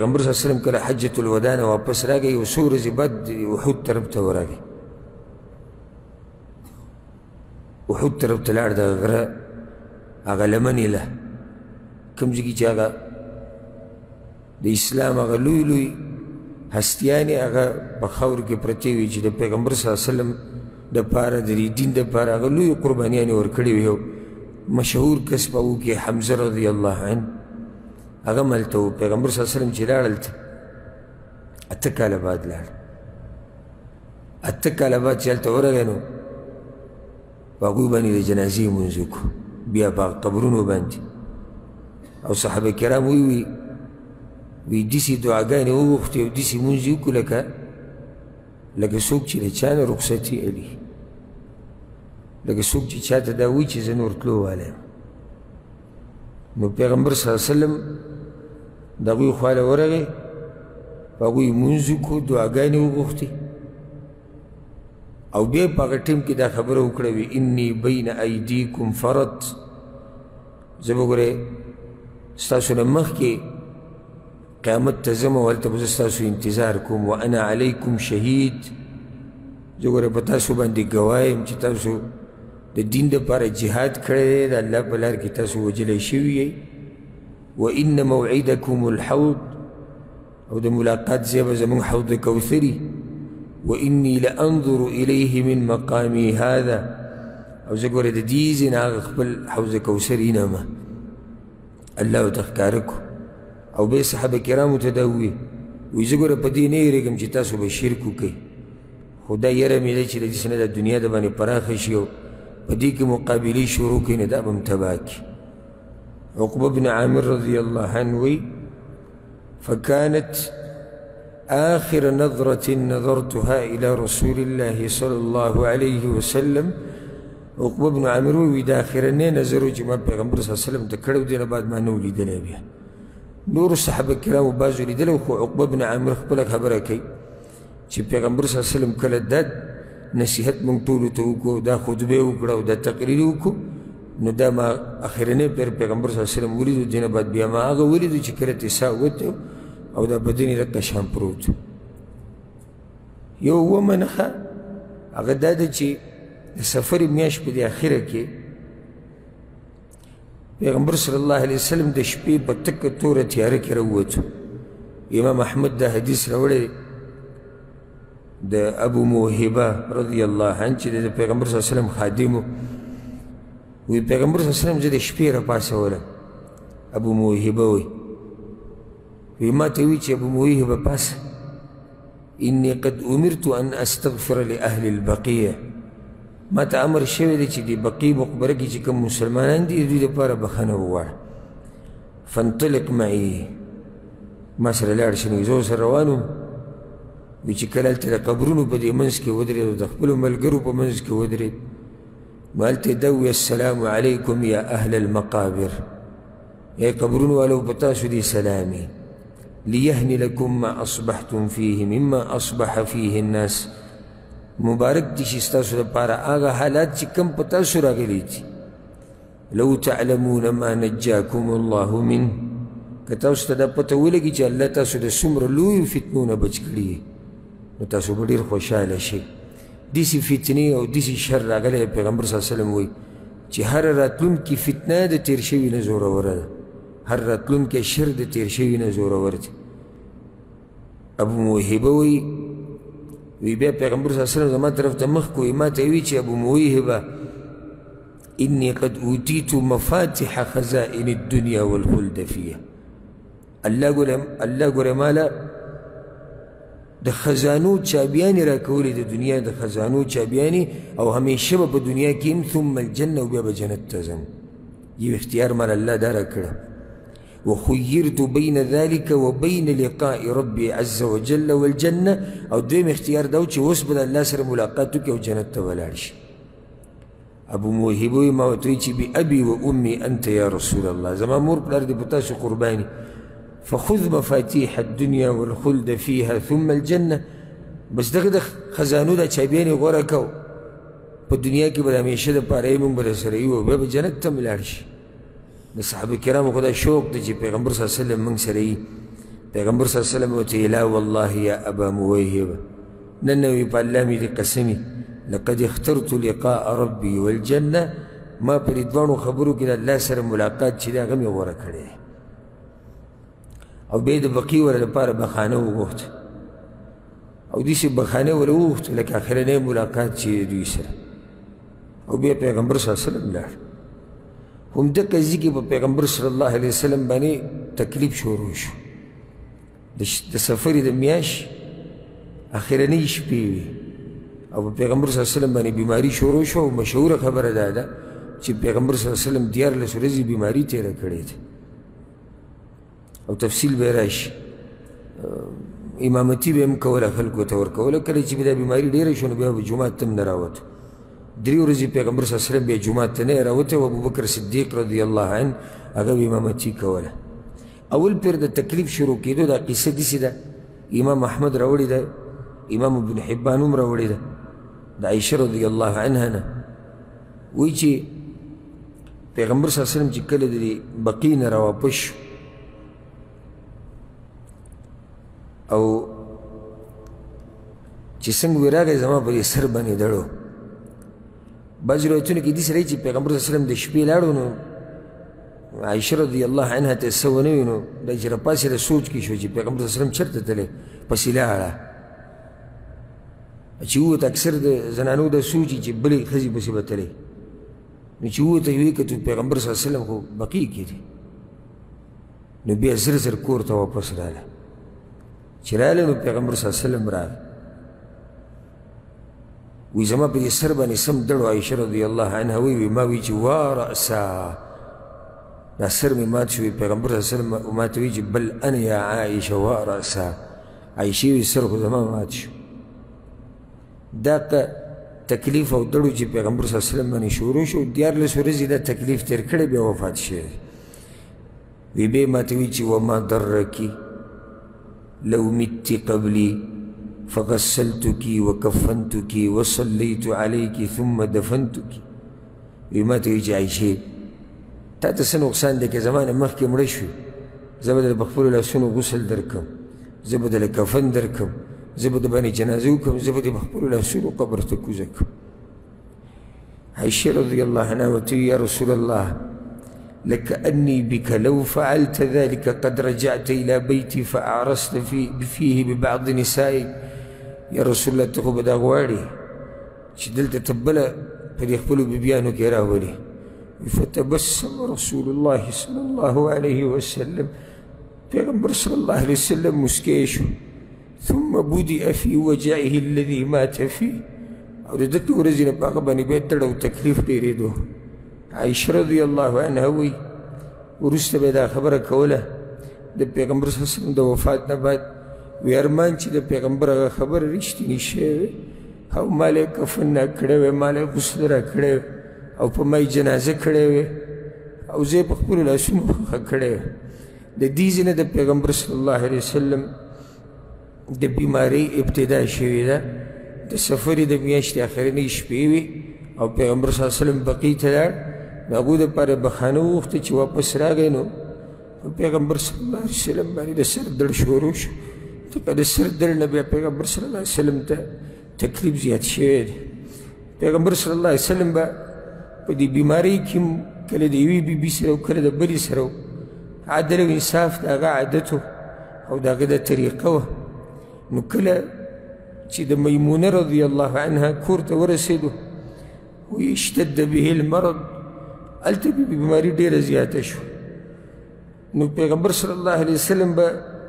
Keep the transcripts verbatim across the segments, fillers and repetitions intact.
پیغمبر صلی الله علیه وسلم کله حجة الوداع نه واپس راغی یو څو ورځې بعد احد طرف ته ورغی احد طرف ته لاړ دغه غره هغه لمنې له کوم ځای کې چې هغه د اسلام هغه لوی لوی هستیانې هغه په خاورو کې پرتې وي چې د پیغمبر صلی الله علیه وسلم دپاره د دې دین دپاره هغه لویې قربانیانې ورکړې وي یو مشهور کس په هغو کې حمزه رضی الله عنه هغه ملته و پیغمبر صلی الله علیه وسلم چې لاړ هلته اته کاله بعد لاړ اته کاله بعد چې هلته ورغی نو په هغوی باندې د جنازې لمونځ وکړو بیا په قبرونو باندې او صحابه کرام وی وی وی داسې دعاګانې وغوښتې او داسې لمونځ یې وکړو لکه لکه څوک چې د چا نه رخصتي اړي لکه څوک چې چا ته دا وایي چې زه نور تلو والی یم نو پیغمبر صلی الله علیه وسلم د هغوی خواله ورغی په هغوی لمونځ وکړو دعاګانې وغوښتې او بیا په هغه ټیم کې دا خبره وکړه وي انی بین ایدیکم فرد زه به ګورې ستاسو نه مخکې قیامت ته ځم او هلته به زه ستاسو انتظار کوم وانا علیکم شهید زه ګوره په تاسو باندې ګواه یم چې تاسو د دین دپاره جهاد کړی دی د الله په لار کې تاسو وجلی شوي یئ وان موعدکم الحوض او د ملاقات ځای به زموږ حوض کوثري واني لانظر الیه من مقامی هذا او زه ګوره د دې ځای نه هغه خپل حوض کوثر وینم الله ورته ښکاره کړو او بیا صحابه کرامو ته دا ووایي وایي زه ګوره په دې نه یېرېږم چې تاسو به شرک وکئ خو دا یره مې دی چې د داسې نه د دنیا د باندې پراخه شي او په دې کې مقابلې شروع کړي نو دا به م تباه کړي عقبه بن عامر رضی الله عنه وایي فكانت آخر نظرة نظرتها إلى رسول الله صلى الله عليه وسلم عقبه بن عامر وایي دا آخرنی نظر و چې ما پیغمبر صلی الله علیه وسلم ته کړی و دې نه بعد ما نه و لیدلی بیا نورو صحابه کرامو بعضو لیدلی خو عقبه بن عامر خپله خبره کوي چې پیغمبر صلی الله علیه وسلم کله دا نصیحت موږ ټولو ته وکړو دا خطبې وکړه او دا تقریر وکړو نو دا ما اخرنی پیر پیغمبر صلی الله علیه وسلم ولیدو دې نه بعد بیا ما هغه ولیدو چې کله ترې ساه ووتی او دا بدن یې دقه شان پروت یو اوومه نښه هغه دا ده چې د سفر میاشت په دې اخره کې پیغمبر صلی الله علیه وسلم د شپې په تکه توره تیاره کې راووتو امام احمد دا حدیث راوړی د ابو موهبه رضی الله عنه چې د پیغمبر صلی الله علیه وسلم خادم وی پیغمبر صلی الله علیه وسلم زه د شپې راپاڅولم ابو موهبه وی وی ما ته وی چې ابو موهبه پاسه انی قد امرت ان استغفر لاهل البقیع ما ته امر شوی دی چې د بقیع مقبره کې چې کوم مسلمانان دي د دوی دپاره بخښنه وغواړه فانطلق معي ما سره لاړ شه نو زه ورسره روان وم وی چې کله هلته د قبرونو په دې منځ کې ودرېد او د خپلو ملګرو په منځ کې ودرېد نو هلته یې دا وویل السلام علیکم یا اهل المقابر ای قبرونو والو په تاسو دې سلامي لیهن لکم ما اصبحتم فیه مما اصبح فیه الناس مبارک دي چې ستاسو دپاره هغه حالات چې کوم په تاسو راغلي دي لو تعلمون ما نجاکم الله منه که تاسو ته دا پته ولګي چې الله تاسو د څومره لویو فتنو نه بچ کړي نو تاسو به ډېر خوشحاله شئ داسې فتنې او داسې شر راغلی پیغمبر صلی الله علیه وسلم وایي چې هر راتلونکې فتنه د تېر شوي نه زوروره ده هر راتلونکی شر د تېر شوي نه زورور دی ابو موهبه وایي وی بیا پیغمبر صلی الله علیه وسلم زما طرف ته مخ کوي ما ته وی چې ابو موهبه انی قد اوتیت مفاتح خزائن الدنیا والخلد فیها الله ګوره ماله د خزانو چابیانې راکولې د دنیا د خزانو چابیانې او همیشه به په دنیا کې یم ثم الجنه او بیا به جنت ته ځم یو اختیار مال الله دا راکړه وخيرت بين ذلك وبين لقاء ربي عز وجل والجنة او دویم اختیار دا چې اوس به د الله سره ملاقات وکړي او جنت ته ولاړ شي ابو موهبه وایي ما ورته وایي چې بأبي وأمي أنت يا رسول الله زما مور پلار دې په تاسو قرباني فخذ مفاتيح الدنيا والخلد فيها ثم الجنة بس دغه د خزانو دا چابیانې غوره کو په دنیا کې به د همیشه دپاره یې موږ به درسره یو بیا به جنت ته م لاړ شي د صحابه کرامو خو دا شوق دی چې پیغمبر صلی الله علیه وسلم موږ سره یي پیغمبر صلی الله علیه وسلم ورته لا والله یا ابا مویهبه نن وی په الله مې دې قسمي لقد اخترت لقاء ربي والجنه ما په دې دواړو خبرو کې د الله سره ملاقات چې دی هغه مې غوره کړی او بیا یې د بقي ور لپاره بخانه وغوښته او داسې بخانه ور وغوښته لکه اخرنی ملاقات چې دوی سره او بیا پیغمبر صلی الله علیه وسلم لاړ همدغه ځای کې په پیغمبر صلی الله علیه وسلم باندې تکلیف شروع شو د سفر د میاشت اخرنۍ شپې وي او په پیغمبر صلی الله علیه وسلم باندې بیماري شروع شو او مشهوره خبره دا ده چې پیغمبر صلی الله علیه وسلم دیارلس ورځې بیماري تېره کړې ده او تفصیل به راشي امامتي به هم کوله خلکو ته ورکوله کله چې به دا بیماري ډېره شو نو بیا به جومات ته هم نه راوته درې ورځې پیغمبر صلی الله علیه وسلم بیا جومات ته نه یې راوته او ابوبکر صدیق رضی الله عنه هغه به امامتي کوله اول پیر د تکلیف شروع کېدو دا قصه داسې ده امام احمد راوړې ده امام ابن حبان هم راوړې ده د عایشه رضی الله عنها نه وایي چې پیغمبر صلی الله علیه وسلم چې کله د بقي نه راواپس شو او چې څنګه وی راغی زما په دې سر باندې دړو بعضې روایتونو کې داسې راځي چې پیغمبر صلی الله علیه وسلم د شپې لاړو نو عایشه رضی الله عنها ته څه ونه وي نو دا چې راپاسېده سوچ کې شو چې پیغمبر صلی الله علیه وسلم چېرته تللی پسې لاړه چې ووت اکثر د زنانو دا سوچي چې بلې ښځې پسې به تللی نو چې ووته یې ویې کتو پیغمبر صلی الله علیه وسلم خو بقي کې دی نو بیا زر زر کور ته واپس راغله چې راغله نو پیغمبر صلی الله علیه وسلم راغی وی زما په دې سر باندې سم دړو عایشه رضی الله عنها وی وی ما وی چې وا رأسا دا سر مې مات شو پیغمبر صلی الله علیه وسلم ما ته وی چې بل انا یا عایشه وا رأسا عایشې وی سر خو زما مات شو دا تکلیف او دړو چې پیغمبر صلی الله علیه وسلم باندې شروع شو دیارلس ورځې دا تکلیف تېر کړی بیا وفات شوی وی بیا ما ته وی چې وما درکی لو مت قبلي فغسلتك وكفنتك وصليت عليك ثم دفنتك وما ته وی چې عایشې تا ته څه نقصان دی که زما نه مخکې مړه شوې زه به در په خپلو لاسونو غسل درکړم زه به دله کفن درکړم زه به د باندې جنازه وکړم زه به دې په خپلو لاسونو قبر ته کوزه کړم عایشې رضی الله عنها ورته یا رسول الله لكأني بك لو فعلت ذلك قد رجعت إلى بيتي فأعرست في فيه ببعض نسائك يا رسول الله ته خو به دا غواړې چې دلته ته بله په دې خپلو بیبیانو کې راولې فتبسم رسول الله صلى الله عليه وسلم پیغمبر صلی الله علیه وسلم مسکی شو ثم بدأ في وجعه الذي مات فيه او د دغه ورځې نه په هغه باندې بیا دړ او تکلیف ډېرېدو عایشه رضی الله عنها وی وروسته به دا خبره کوله د پیغمبر صلی الله علیه وسلم د وفات نه بعد وی ارمان چې د پیغمبر هغه خبره رښتینې شوې او ما له کفن نه کړی وی ما له غسل را کړی او په ما یې جنازه کړی وی او زه یې په خپلو لاسونو ښه کړی وی د دې ځای د پیغمبر صلی الله علیه وسلم د بیمارۍ ابتدا شوې ده د سفر د میاشتې اخرنۍ شپې وي او پیغمبر صلی الله علیه وسلم بقي ته لاړ د هغوی دپاره بخانه وغوښته چې واپس راغی نو پیغمبر صلی الله علیه وسلم باندې د سر درد شروع شو ځکه د سر درد نه بیا پیغمبر صلی الله علیه وسلم ته تکلیف زیات شوی دی پیغمبر صلی الله علیه وسلم به په دې بیمارۍ کې کله د یوې بیبي سره او کله د بلې سره عدل او انصاف د هغه عادت او د هغه د طریقه وه نو کله چې د میمونه رضی الله عنها کور ته ورسېدو وی اشتد به المرض هلته به بیماري ډېره زیاته شوه نو پیغمبر صلی الله علیه وسلم به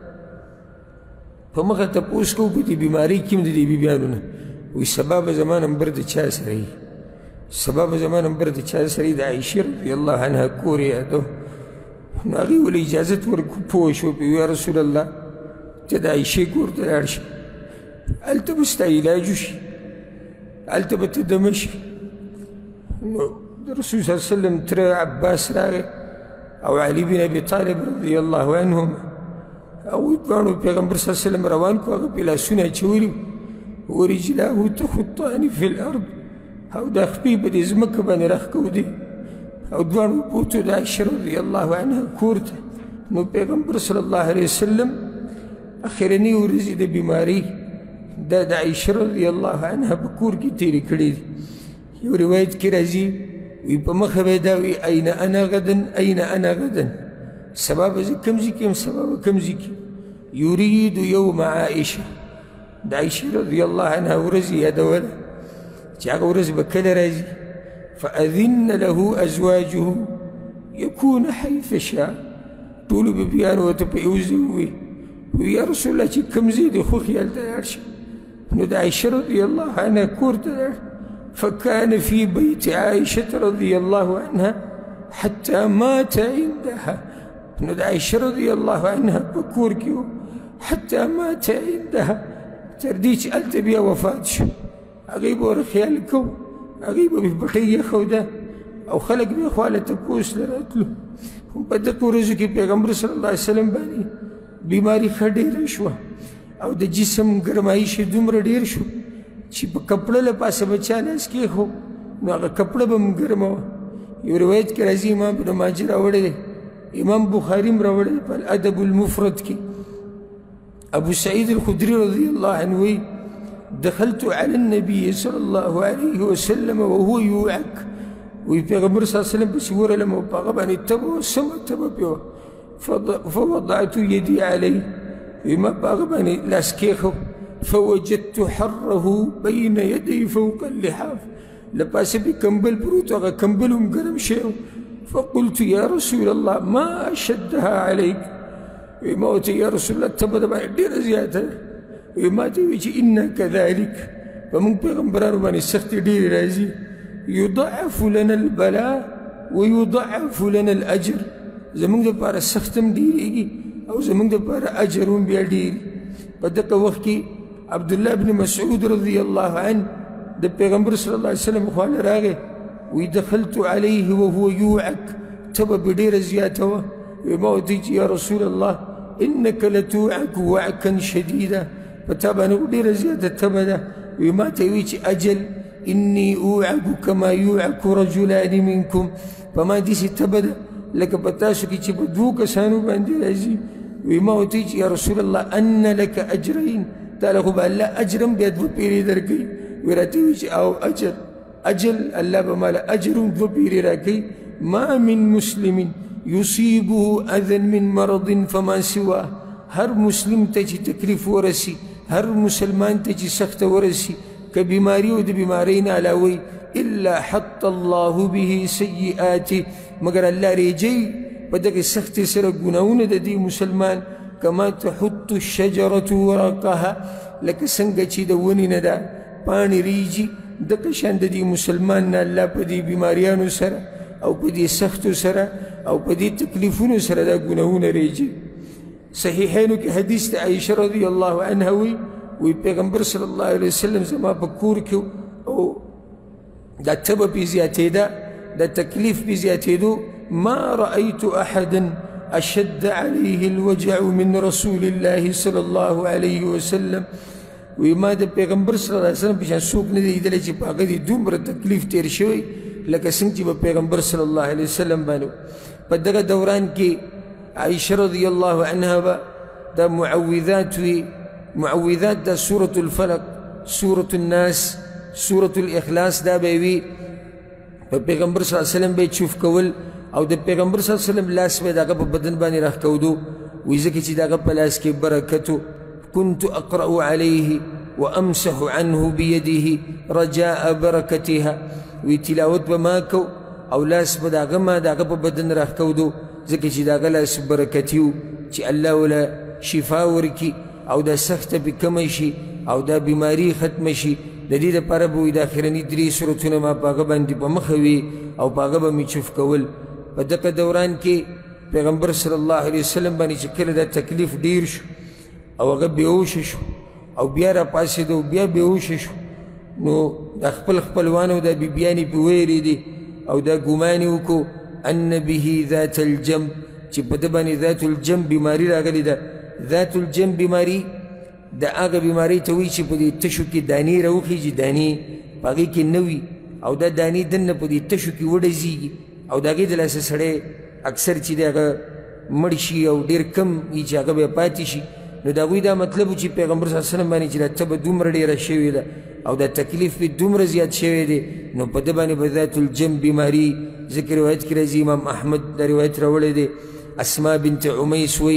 په مخه تپوس کوو په دې بیمارۍ کې هم د دې بیبیانو نه وی سبا به زما نمبر د چا سره وي سبا به زما نمبر د چا سره وي د عایشې رضی الله عنها کور یې یادو نو هغې ولې اجازت ورکړو پوه شو په یا رسول الله ته د عایشې کور ته لاړ شي هلته به ستا علاج وشي هلته به ته دمه شي نو د رسول صلی الله علیه وسلم تره عباس راغی او علي بن ابي طالب رضی الله عنهم هغوی دواړو پیغمبر صلی الله علیه وسلم روان کړو هغه پې لاسونه اچولي ورجلاه تخطان فی الارض او دا خپې په دې ځمکه باندې راښکودې او دواړو بوتو د عایشه رضی الله عنها کور ته نو پیغمبر صلی الله علیه وسلم اخرني ورځې د بیمارۍ دا د عایشه رضی الله عنها په کور کې تېرې کړې دي. یو روایت کې راځي وی په مخه به دا وی این انا غدن این انا غدن، سبا به زه کوم ځای کې یم، سبا به کوم ځای کې. یرید یوم عایشه، د عایشې رضی الله عنها ورځ یادوله چې هغه ورځ به کله راځي. فاذن له ازواجه یکون حیث شاء، ټولو بیبیانو ورته په یو ځای وویل یا رسول الله چې کوم ځای دی خو خیال ته لاړ شه. نو د عایشه رضی الله عنها کور ته لاړ. فكان في بيت عائشة رضي الله عنها حتى مات عندها. نو د عایشه رضی الله عنها په کور کې و حتى مات عندها، تر دې چې هلته بیا وفات شو. هغوی به ور خیال کوو، هغوی به بټۍ یخوده او خلک بیا خواله تپوس له راتلو. په دغه ورځو کې پیغمبر صلی الله علیه وسلم باندې بیماري ښه ډېره شوه او د جسم ګرمایش یې دومره ډېر شو چې په کپړه له پاسه به چا لاس کېښو نو هغه کپړه به هم ګرمه وه. یو روایت کې راځي امام ابن ماجه راوړی دی، امام بخاري هم راوړی دی په الادب المفرد کې. ابو سعید الخدري رضی الله عنه وی دخلت على النبي صلى الله عليه وسلم وهو يوعك، وی پیغمبر صلی الله علیه وسلم پسې ورغلم او په هغه باندې تبه وه، سمه تبه پرې وه. فوضعت يدي عليه، وی ما په هغه باندې لاس کېښو. فوجدت حره بين يدي فوق اللحاف، لپاسه به کمبل پروت و هغه کمبل هم ګرم شوی. فقلت یا رسول الله ما اشدها عليك، وی ما ورته یا رسول الله تبه د باندې ډېره زیاته ده. وی ما ته وی چې انا كذلك، په موږ پیغمبرانو باندې سختې ډېرې راځي. يضعف لنا البلاء ويضعف لنا الاجر، زموږ دپاره سخت هم ډېرېږي او زموږ دپاره اجر هم بیا ډېري. په دغه وخت کې عبدالله بن مسعود رضی الله عنه د پیغمبر صلی الله علیه وسلم خواله راغی. وی دخلت علیه وهو یوعک، تبه به ډېره زیاته وه. وی ما ورته چې یا رسول الله انک لتوعک وعکا شدیدا، په تا باندې ډېره زیاته تبه ده. وی ما ته وی چې اجل انی اوعک کما یوعک رجلان منکم، په ما داسې تبه ده لکه په تاسو کې چې په دوو کسانو باندې راځي. وی ما ورته چې یا رسول الله ان لك اجرین، تا له خو به الله اجر هم بیا دوه پیرې درکوي. وی راته وی چې او اجر اجل الله به ماله اجر هم دوه پیرې راکوي. ما من مسلم یصیبه اذى من مرض فما سواه، هر مسلم ته چې تکلیف ورسي، هر مسلمان ته چې سخته ورسي، که بیماري او د بیمارۍ نه علاوه الا حط الله به سیئاته، مگر الله ریجی په دغه سختۍ سره ګناهونه د دې مسلمان. کما تحط الشجرة ورقها، لکه څنګه چې د ونې نه ده پاڼې ریجي، دغه شان د دې مسلمان نه الله په دې بیماریانو سره او په دې سختو سره او په دې تکلیفونو سره دا ګناهونه ریجي. صحیحینو کې حدیث د عایشه رضی الله عنها وی وی پیغمبر صلی الله علیه وسلم زما په کور کې او دا تبه پې زیاتېده، دا تکلیف پې زیاتېدو. ما رأيت أحدا أشد عليه الوجع من رسول الله صلى الله عليه وسلم، وی ما د پیغمبر صلی الله علیه وسلم په شان څوک نه دی لیدلی چې په هغه دې دومره تکلیف تېر شوی لکه څنګه چې په پیغمبر صلی الله علیه وسلم باندې. په دغه دوران کې عایشه رضی الله عنها به دا معوذات وي، معوذات دا سورة الفلق، سورة الناس، سورة الاخلاص دا به وي. په پیغمبر صلی الله علیه وسلم به چوف کول او د پیغمبر صلی الله علیه وسلم لاس به د هغه په بدن باندې راښکودو، وایي ځکه چې د هغه په لاس کې برکت و. كنت اقرأ عليه وامسح عنه بيده رجاء برکتها، وی تلاوت به ما کو او لاس به د هغه ما د هغه په بدن راښکودو ځکه چې د هغه لاس برکتي و چې الله وله شفا ورکي او دا سخته پې کمه شي او دا بیماري ختمه شي. د دې دپاره به وایي د اخرني درې صورتونه ما په هغه باندې په مخه وي او په هغه به مې چوف کول. په دغه دوران کې پیغمبر صلی الله علیه وسلم باندې چې کله دا تکلیف ډیر شو او هغه بېهوشه شو او بیا راپاڅېده او بیا بېهوشه شو، نو دا خپل خپلوانو دا بیبیانې پې ویرېدې او دا ګمان یې وکړو ان به ذات الجنب، چې په ده باندې ذات الجنب بیماري راغلې ده. ذات الجنب بیماري د هغه بیمارۍ ته وایي چې په دې تشو کې دانې راوخیږي، دانې په هغې کې نه وي او دا دانې دننه په دې تشو کې وډزېږي او د هغې د لاسه سړی اکثر چې دی هغه مړ شي او ډېر کم وي چې هغه بیا پاتې شي. نو د هغوی دا مطلب و چې پیغمبر صلی الله علیه وسلم باندې چې دا تبه دومره ډېره شوې ده او دا تکلیف پې دومره زیات شوی دی نو په ده باندې به ذات الجنب بیماري ځکه روایت کې راځي امام احمد دا روایت راوړی دی اسما بنت عمیس وی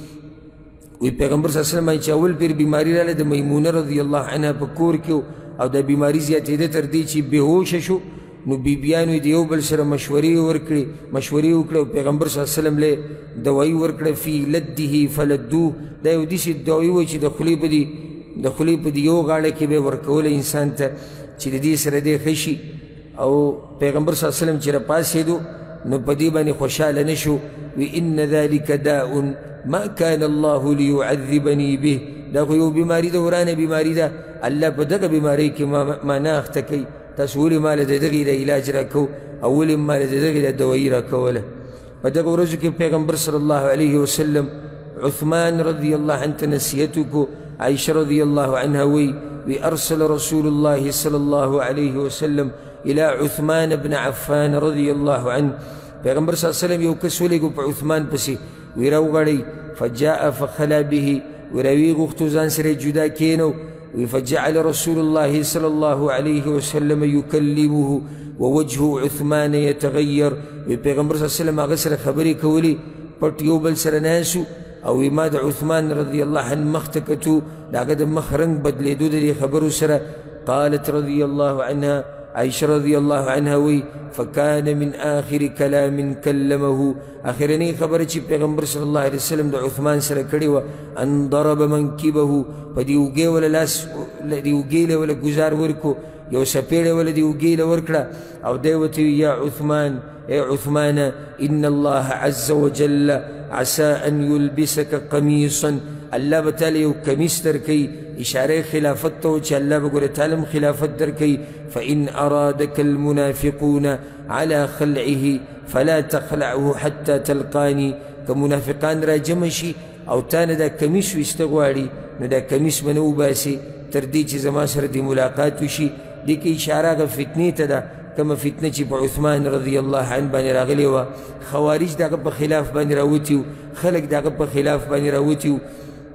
وی پیغمبر صلی الله علیه وسلم باندې چې اول پیر بیماري راغله د میمونه رضی الله عنها په کور کې او دا بیماري زیاتېده تر دې چې بېهوشه شو نو بیبیانو یې د یو بل سره مشورې ورکړې مشورې وکړه او پیغمبر صلی الله علیه وسلم له دوایي ورکړه فی لده فلدوه دا یو داسې دوایي وه چې د خولې په دې د خولې په دې یو غاړه کې به یې ورکوله انسان ته چې د دې سره دی ښه شي او پیغمبر صلی الله علیه وسلم چې راپاڅېدو نو په دې باندې خوشحاله نه شو وی ان ذلک داء ما كان الله ليعذبني به دا خو یو بیماري ده ورانه بیماري ده الله په دغه بیمارۍ کې ما نه اخته کوي تاسو ولې ما له د دغې د علاج راکو او ولې ما له د دغې د دوایي راکوله په دغه ورځو کې پیغمبر صلی الله علیه وسلم عثمان رضی الله عنه ته نصیحت وکړو عائشه رضی الله عنها وی وی ارسل رسول الله صلی الله علیه وسلم الى عثمان بن عفان رضی الله عنه پیغمبر صلی الله علیه وسلم یو کس ولېږو په عثمان پسې وی راوغړی فجاء فخلا به وی راویې غوښتو ځان سره جدا کېنو فجعل رسول الله صلى الله عليه وسلم يكلمه ووجه عثمان يتغير پیغمبر صلی الله علیه وسلم هغه سره خبرې کولې پټ یو بل سره ناسو او ما د عثمان رضی الله عنه مخ ته کتو د هغه د مخ رنګ بدلېدو د دې خبرو سره قالت رضی الله عنها عائشه رضی الله عنها وی فكان من آخر كلام كلمه آخرنی خبره چې پیغمبر صلی الله علیه وسلم د عثمان سره کړې وه ان ضرب منکبه په دې اوږې وله لاس دې اوږې له وله ګزار ورکو یو سپېړه وله دې اوږې له ورکړه او دی ورته وي یا عثمان ای عثمان ان الله عز وجل عسى ان يلبسك قميصا الله به تاله یو کمیس درکوي اشاره خلافت ته و چې الله به ګوره تاله هم خلافت درکوي فإن أرادك المنافقون على خلعه فلا تخلعه حتى تلقاني که منافقان را جمع شي او تا نه دا کمیس ویسته غواړي نو دا کمیس به نه وباسې تر دې چې زما سره دې ملاقات وشي دې کې اشاره هغه فتنې ته ده کومه فتنه چې په عثمان رضی الله عنه باندې راغلې وه خوارج د هغه په خلاف باندې راوتي وو خلک د هغه په خلاف باندې راوتي وو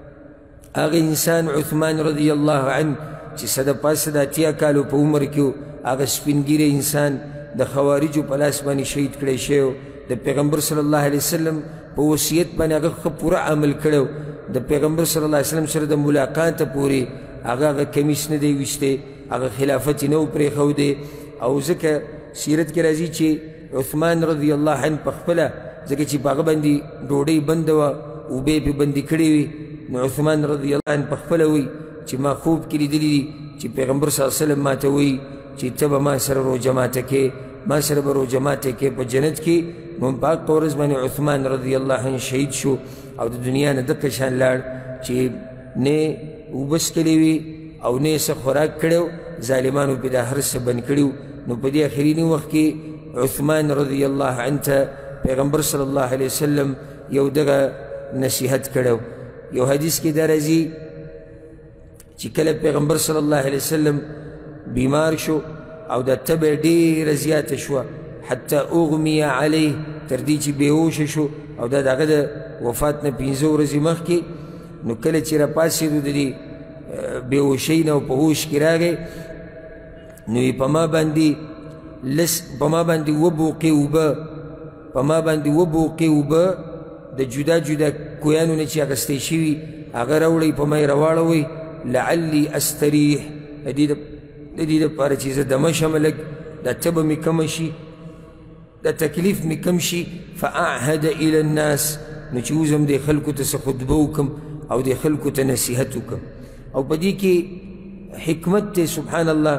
هغه انسان عثمان رضی الله عنه چې څه د پاسه د اتیا کالو په عمر کې و هغه سپینګیری انسان د خوارجو په لاس باندې شهید کړی شوی د پیغمبر صلی الله علیه وسلم په وصیت باندې هغه ښه پوره عمل کړی د پیغمبر صلی الله علیه وسلم سره د ملاقاته پورې هغه هغه کمیس نه دی ویستی هغه خلافت یې نه و پرېښودی او ځکه سیرت کې راځي چې عثمان رضی الله عنه په خپله ځکه چې په هغه باندې ډوډۍ بنده وه اوبه یې پې بندې کړې وې نو عثمان رضی الله عنه په خپله وایي چې ما خوب کې لیدلی دي چې پیغمبر صلی الله علیه وسلم ماته وایي چې ته به ما سره روژه ماته کې ما سره به روژه ماته کې په جنت کې نو په هغه ورځ باندې عثمان رضی الله عنه شهید شو او د دنیا نه دقه شان لاړ چې نه اوبه څښلې وي او نه یې څه خوراک کړی و ظالمانو پې دا هر څه بند کړي نو په دې اخریني وخت کې عثمان رضی الله عنه ته پیغمبر صلی الله علیه وسلم یو دغه نصیحت کړی یو حدیث کې دا راځي چې کله پیغمبر صلی الله علیه وسلم بیمار شو او دا تبه ډېره زیاته شوه حتی اغمی علیه تر دې چې بېهوشه شو او دا د هغه د وفات نه پنځه ورځې مخکې نو کله چې راپاڅېدو د دې بېهوشۍ نه او په هوش کې راغی نو یې په ما باندې لس په ما باندې اووه بوقې اوبه په ما باندې اووه بوقې اوبه د جدا جدا کویانو نه چې اخیستی شوي هغه راوړئ په ما یې راواړوئ لعلی استریح د دې دپاره چې زه دمه شمه لږ دا تبه مې کمه شي دا تکلیف مې کم شي فاعهد الى الناس نو چې وځم دې خلکو ته څه خطبه وکړم او دې خلکو ته نصیحت وکړم او په دې کې حکمت دی سبحان الله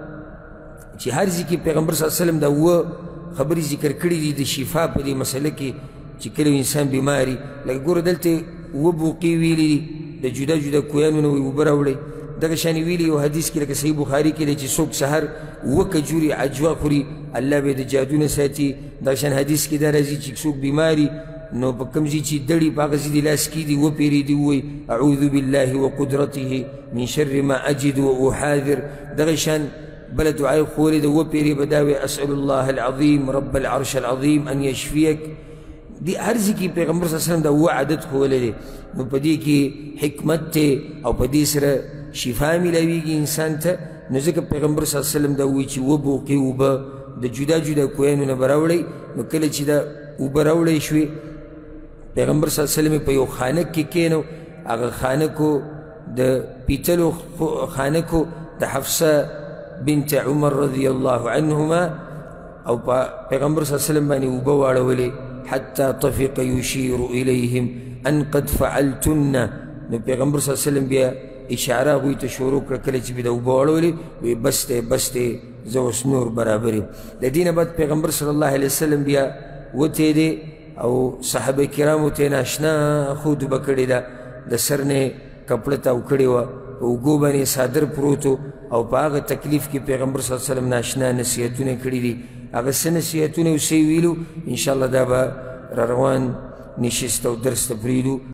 چې هر ځای کې پیغمبر صلی الله علیه وسلم دا اووه خبرې ذکر کړي دي د شفا په دې مسله کې چې کله انسان بیماري لکه ګوره دلته اووه بوقې ویلي دي د جدا جدا کویانو نه وایي اوبه راوړئ دغه شانې ویلي یو حدیث کې لکه صحیح بخاري کې دی چې څوک سهر اووه کجورې عجوه خوري الله به یې د جادو نه ساتي دغه شان حدیث کې دا راځي چې څوک بیماري نو په کوم ځای چې دړي په هغه ځای د لاس کېږدي وپېرېږدي ووایي اعوذ بالله وقدرته من شر ما اجد واحاذر دغه شان بله دعا یې خورې ده وپېرې به دا وایي اسأل الله العظیم رب العرش العظیم ان یشفیک دی هر ځای کې پیغمبر صلی الله علیه وسلم دا اووه عدد ښوولی دی نو په دې کې حکمت دی او په دې سره شفا میلاویږي انسان ته نو ځکه پیغمبر صلی الله علیه وسلم دا ووایي چې اووه بوقې اوبه د جدا جدا کویانو نه به راوړئ نو کله چې دا اوبه راوړی شوې پیغمبر صلی الله علیه وسلم په یو خانک کې کښېنو هغه خانکو د پیتلو خانکو د حفصه بنت عمر رضی الله عنهما او پیغمبر صلی الله علیه وسلم باندې اوبه واړولې حتی طفق یشیر الیهم ان قد فعلتن نو پیغمبر صلی الله علیه وسلم بیا اشاره هغوی ته شروع کړه کله چې بیا د اوبه واړولې وی بس دی بس دی زه اوس نور برابر یم د دې نه بعد پیغمبر صلی الله علیه وسلم بیا وتی دی او صحابه کرامو ته ناشنا خود به کړې ده د سر نه کپړه تاو کړې وه په اوږو باندې صادر پروت او په هغه تکلیف کې پیغمبر صلی الله علیه وسلم ناشنا نصیحتونه کړي دي هغه څه نصیحتونه او څه یې ویلو انشاءالله دا به را روان نشست او درس ته پرېږدو